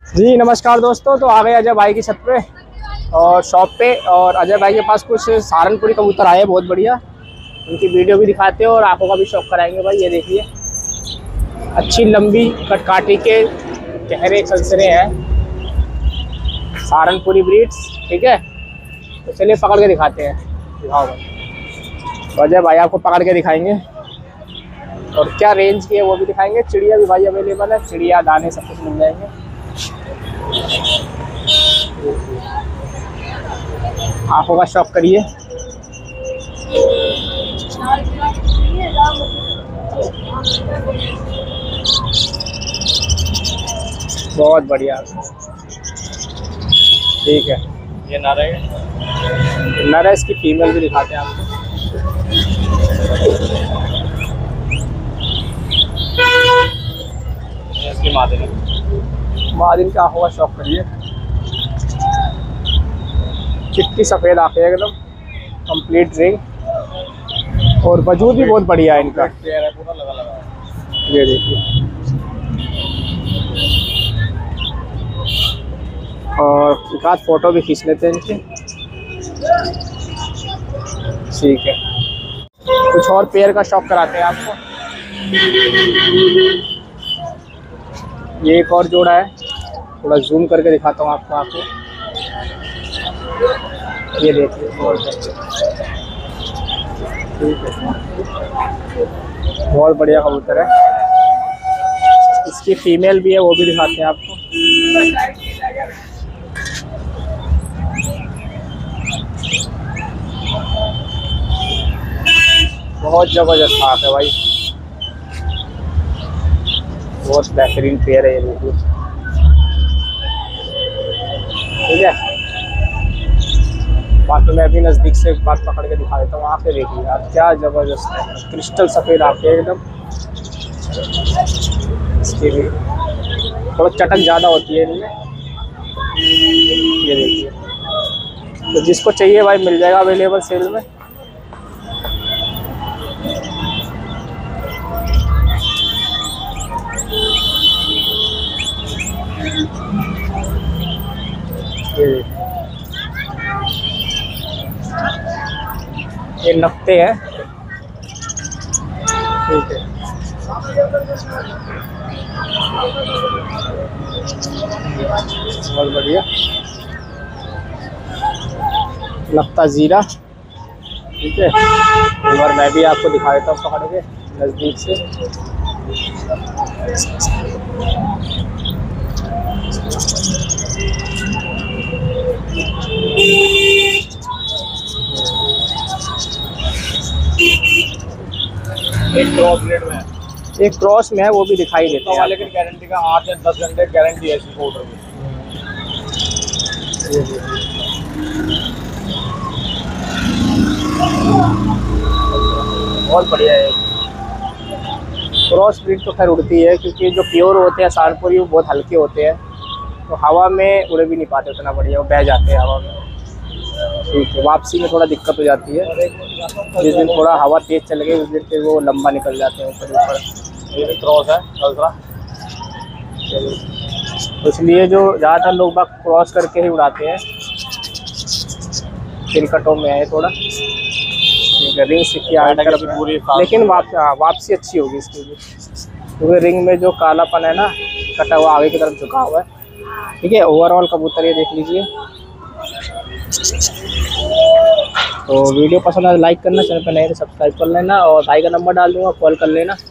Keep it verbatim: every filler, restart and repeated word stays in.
जी नमस्कार दोस्तों। तो आ गए अजय भाई की छत पे और शॉप पे, और अजय भाई के पास कुछ सहारनपुरी कबूतर आए हैं बहुत बढ़िया। उनकी वीडियो भी दिखाते हैं और आंखों का भी शौक कराएंगे भाई। ये देखिए अच्छी लंबी कटकाठी के गहरे सलसले हैं, सहारनपुरी ब्रीड्स। ठीक है, तो चलिए पकड़ के दिखाते हैं। दिखाओ भाई। तो अजय भाई आपको पकड़ के दिखाएंगे और क्या रेंज की है वो भी दिखाएंगे। चिड़िया भी भाई अवेलेबल है, चिड़िया दाने सब कुछ मिल जाएंगे। आंखों का शौक करिए। बहुत बढ़िया, ठीक है। ये नर है, नर है, इसकी फीमेल भी दिखाते हैं आपको। इसकी मादिन है। मादिन के आंखों का शौक करिए। चिट्टी सफ़ेद आंखें एकदम कंप्लीट रिंग, और वजूद भी बहुत बढ़िया है इनका। पेयर है पूरा लगा लगा है। ये देखिए, और एक आध फोटो भी खींच लेते हैं इनकी। ठीक है, कुछ और पेयर का शौक कराते हैं आपको। ये एक और जोड़ा है, थोड़ा जूम करके दिखाता हूँ आपको आपको ये देखिए, ठीक है, बहुत बढ़िया कबूतर है। इसकी फीमेल भी है, वो भी दिखाते हैं आपको। बहुत जबरदस्त आँख है भाई, बहुत बेहतरीन पेयर है ये देखिए। ठीक है, बाकी मैं भी नज़दीक से एक बात पकड़ के दिखा देता हूँ। आँखें देखिए आप, क्या ज़बरदस्त है, क्रिस्टल सफ़ेद आँखें एकदम। इसकी भी थोड़ा चटक ज़्यादा होती है इनमें। ये देखिए, तो जिसको चाहिए भाई मिल जाएगा, अवेलेबल सेल में। ये ये नफ्ते हैं। ठीक है, बहुत बढ़िया नफ्ता जीरा। ठीक है, एक बार मैं भी आपको दिखा देता हूँ पकड़ के नज़दीक से। एक क्रॉस ब्रीड में है, एक क्रॉस में है, वो भी दिखाई देता है, लेकिन गारंटी का आठ या दस घंटे गारंटी है इसकी पाउडर की। बहुत बढ़िया है। क्रॉस ब्रीड तो खैर उड़ती है, क्योंकि जो प्योर होते हैं सहारनपुरी वो बहुत हल्के होते हैं, तो हवा में उड़ भी नहीं पाते उतना बढ़िया, वो बह जाते हैं हवा में। ठीक है, वापसी में थोड़ा दिक्कत हो जाती है। जिस दिन थोड़ा हवा तेज़ चल गई उस दिन फिर वो लंबा निकल जाते हैं ऊपर ऊपर। ये भी क्रॉस है अल्ट्रा। तो इसलिए जो ज़्यादातर लोग बाग क्रॉस करके ही उड़ाते हैं। तिलकटों में है थोड़ा, रिंग सिक्की आगे की पूरी, लेकिन वापसी हाँ वापसी अच्छी होगी इसकी भी, क्योंकि रिंग में जो कालापन है ना, कटा हुआ आगे की तरफ झुका हुआ है। ठीक है, ओवरऑल कबूतर ये देख लीजिए। तो वीडियो पसंद आए लाइक करना, चैनल पर नए तो सब्सक्राइब कर लेना, और भाई का नंबर डाल दूँगा, कॉल कर लेना।